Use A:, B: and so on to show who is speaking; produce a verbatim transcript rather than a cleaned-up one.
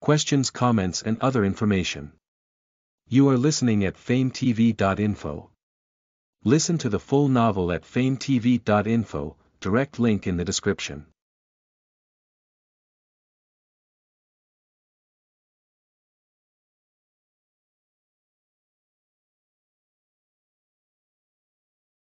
A: questions, comments and other information. You are listening at fame T V dot info. Listen to the full novel at fame T V dot info, direct link in the description.